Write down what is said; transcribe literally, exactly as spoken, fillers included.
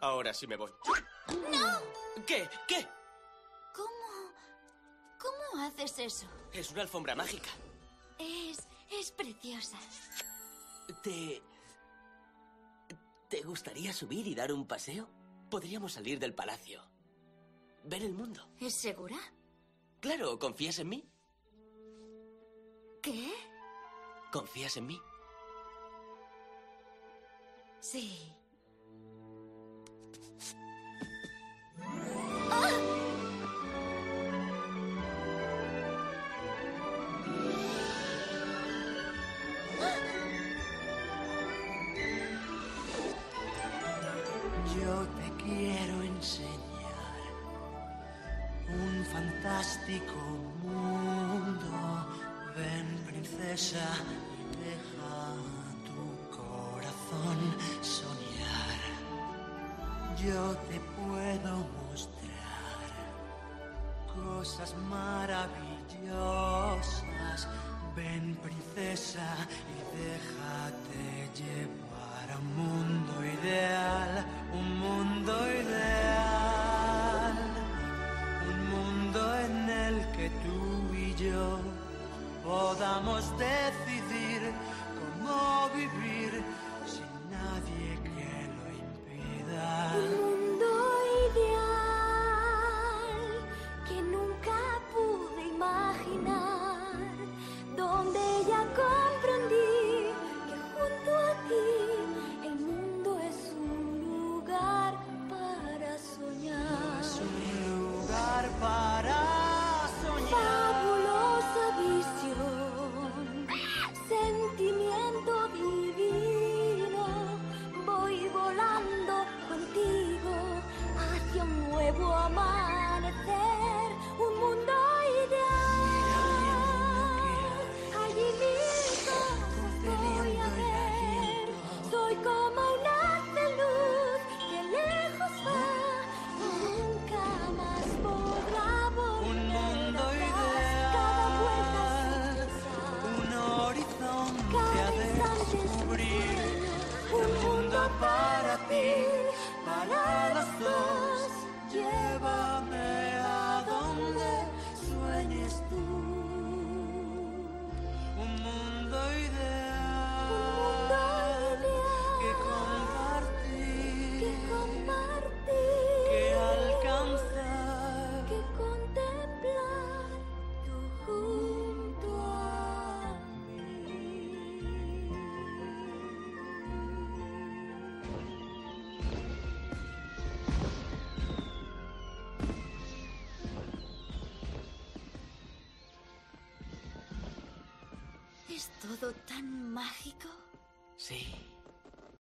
Ahora sí me voy. ¡No! ¿Qué? ¿Qué? ¿Cómo? ¿Cómo haces eso? Es una alfombra mágica. Es... es preciosa. ¿Te... ¿Te gustaría subir y dar un paseo? Podríamos salir del palacio. Ver el mundo. ¿Es segura? Claro, ¿confías en mí? ¿Qué? ¿Confías en mí? Sí. ¡Ah! Yo te quiero enseñar un fantástico mundo. Ven, princesa, y deja tu corazón soñar. Yo te puedo mostrar cosas maravillosas. Ven, princesa, y déjate llevar a un mundo ideal, un mundo ideal, un mundo en el que tú y yo podamos decidir cómo vivir sin nadie que lo impida. Un mundo ideal que nunca pude imaginar, donde ya comprendí que junto a ti el mundo es un lugar para soñar. Es un lugar para Fabulosa visión, sentimiento divino. Voy volando contigo hacia un nuevo amanecer, un mundo ideal. Allí mil cosas voy a ver. Soy como un haz de luz que lejos va, nunca más podrá volver. un mundo Cada vuelta ideal, sin un horizonte cada a instante descubrir, un un mundo para ti, para los dos. Llévame a donde sueñes tú. Un mundo ideal, que compartir, que compartir, que alcanzar, que contemplar tú junto a mí. ¿Es todo tan mágico? Sí.